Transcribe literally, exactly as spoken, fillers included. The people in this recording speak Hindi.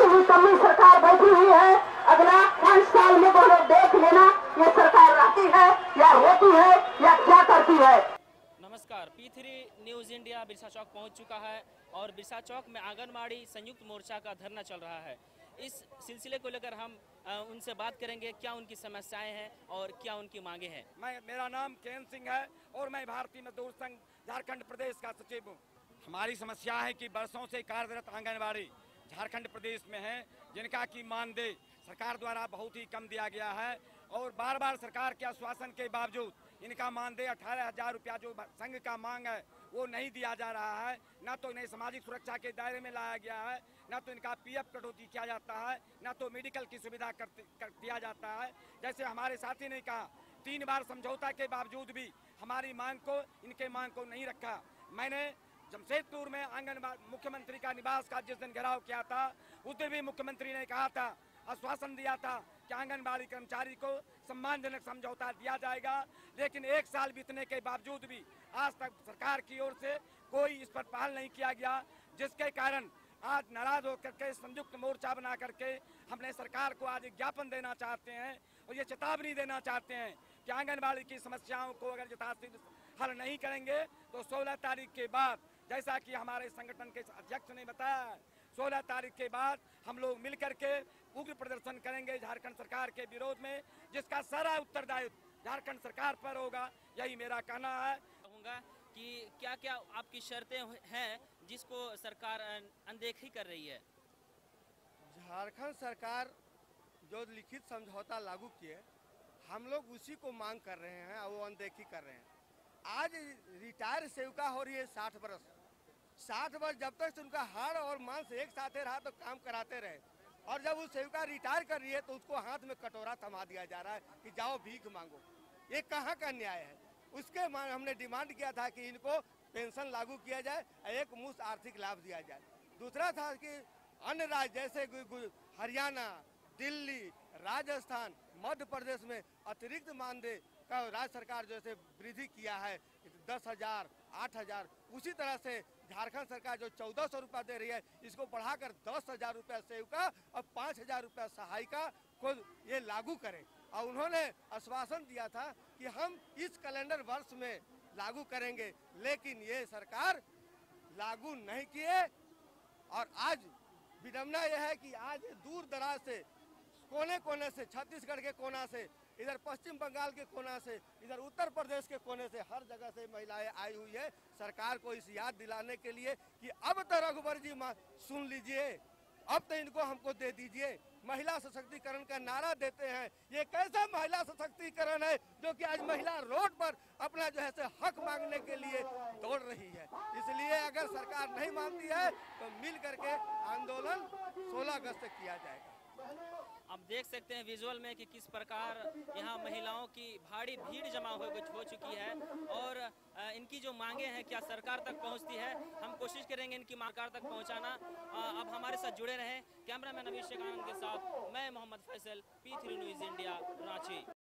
निकम्मी सरकार बैठी हुई है। अगला पांच साल में वो लोग देख लेना ये सरकार रहती है या होती है या क्या करती है। नमस्कार, P three news India Birsa Chowk पहुंच चुका है और बिरसा चौक में आंगनबाड़ी संयुक्त मोर्चा का धरना चल रहा है। इस सिलसिले को लेकर हम उनसे बात करेंगे, क्या उनकी समस्याएं हैं और क्या उनकी मांगे हैं। मैं मेरा नाम केन सिंह है और मैं भारतीय मजदूर संघ झारखंड प्रदेश का सचिव हूँ। हमारी समस्या है कि बरसों से कार्यरत आंगनबाड़ी झारखंड प्रदेश में है, जिनका की मानदेय सरकार द्वारा बहुत ही कम दिया गया है और बार बार सरकार के आश्वासन के बावजूद इनका मानदेय अठारह हजार रुपया जो संघ का मांग है वो नहीं दिया जा रहा है। न तो इन्हें सामाजिक सुरक्षा के दायरे में लाया गया है, न तो इनका पीएफ कटौती किया जाता है, न तो मेडिकल की सुविधा कर, कर दिया जाता है। जैसे हमारे साथी ने कहा, तीन बार समझौता के बावजूद भी हमारी मांग को इनके मांग को नहीं रखा। मैंने जमशेदपुर में आंगनबाड़ी मुख्यमंत्री का निवास का जिस दिन घेराव किया था, उस दिन भी मुख्यमंत्री ने कहा था, आश्वासन दिया था कि आंगनबाड़ी कर्मचारी को सम्मानजनक समझौता दिया जाएगा, लेकिन एक साल बीतने के बावजूद भी आज तक सरकार की ओर से कोई इस पर पहल नहीं किया गया, जिसके कारण आज नाराज होकर के संयुक्त मोर्चा बना करके हमने सरकार को आज ज्ञापन देना चाहते हैं और ये चेतावनी देना चाहते हैं कि आंगनबाड़ी की समस्याओं को अगर यथाशीघ्र हल नहीं करेंगे तो सोलह तारीख के बाद, जैसा कि हमारे संगठन के अध्यक्ष ने बताया, सोलह तारीख के बाद हम लोग मिलकर के उग्र प्रदर्शन करेंगे झारखंड सरकार के विरोध में, जिसका सारा उत्तरदायित्व झारखंड सरकार पर होगा। यही मेरा कहना है। कहूँगा कि क्या क्या आपकी शर्तें हैं जिसको सरकार अनदेखी कर रही है। झारखंड सरकार जो लिखित समझौता लागू किए, हम लोग उसी को मांग कर रहे हैं और वो अनदेखी कर रहे हैं। आज रिटायर सेविका हो रही है साठ वर्ष साठ वर्ष जब तक उनका हाड़ और मांस एक साथ रहा तो काम कराते रहे, और जब वो सेविका रिटायर कर रही है तो उसको हाथ में कटोरा थमा दिया जा रहा है कि जाओ भीख मांगो। ये कहाँ का न्याय है। उसके हमने डिमांड किया था कि इनको पेंशन लागू किया जाए, एक मुफ्त आर्थिक लाभ दिया जाए। दूसरा था कि अन्य राज्य जैसे हरियाणा, दिल्ली, राजस्थान, मध्य प्रदेश में अतिरिक्त मानदेय का राज्य सरकार जैसे वृद्धि किया है दस हजार आठ हजार, उसी तरह से झारखंड सरकार जो चौदह सौ रुपया दे रही है, इसको बढ़ाकर दस हजार रुपया सेविका और पाँच हजार रुपया सहायिका को ये लागू करें। और उन्होंने आश्वासन दिया था कि हम इस कैलेंडर वर्ष में लागू करेंगे, लेकिन ये सरकार लागू नहीं किए। और आज विडम्बना यह है कि आज दूर दराज से, कोने कोने से, छत्तीसगढ़ के कोना से, इधर पश्चिम बंगाल के कोना से, इधर उत्तर प्रदेश के कोने से, हर जगह से महिलाएं आई हुई है सरकार को इस याद दिलाने के लिए कि अब तो रघुवर जी सुन लीजिए, अब तो इनको हमको दे दीजिए। महिला सशक्तिकरण का नारा देते हैं। ये कैसा महिला सशक्तिकरण है जो कि आज महिला रोड पर अपना जो है से हक मांगने के लिए दौड़ रही है। इसलिए अगर सरकार नहीं मानती है तो मिल करके आंदोलन सोलह अगस्त तक किया जाएगा। आप देख सकते हैं विजुअल में कि किस प्रकार यहाँ महिलाओं की भारी भीड़ जमा हो हो चुकी है और इनकी जो मांगे हैं क्या सरकार तक पहुँचती है। हम कोशिश करेंगे इनकी मांग सरकार तक पहुँचाना। अब हमारे साथ जुड़े रहें। कैमरामैन अभिषेक आनंद के साथ मैं Mohammad Faisal, P three news India, Ranchi.